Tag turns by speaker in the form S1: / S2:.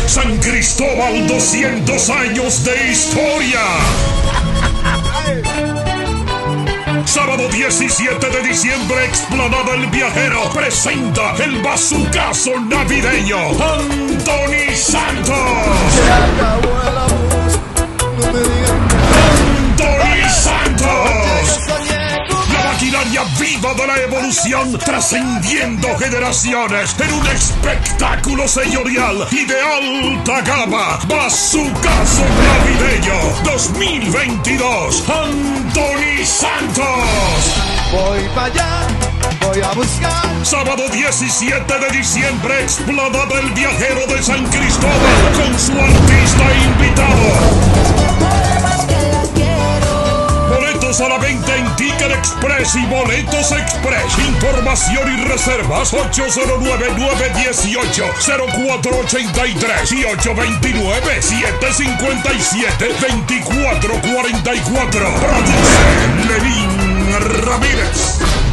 S1: San Cristóbal, 200 años de historia. Sábado 17 de diciembre, Explanada El Viajero presenta el bazucazo navideño. Anthony Santos.
S2: Se acabó el abuso, no me digan
S1: Anthony Santos.
S2: que
S1: La maquinaria viva de la evolución, trascendiendo generaciones en un espectáculo señorial y de alta gama. Bazucazo navideño 2022. Anthony Santos.
S2: voy para allá, voy a buscar.
S1: Sábado 17 de diciembre, Explanada El Viajero de San Cristóbal con su artista invitado. Boletos a la venta en Ticket Express y Boletos Express. Información y reservas 809-918-0483 y 829-757-2444. Produce Lenín Ramírez.